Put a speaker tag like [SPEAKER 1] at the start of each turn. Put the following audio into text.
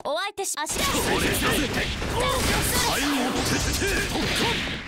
[SPEAKER 1] お相手し足だ。
[SPEAKER 2] それだぜ。最後徹底特攻。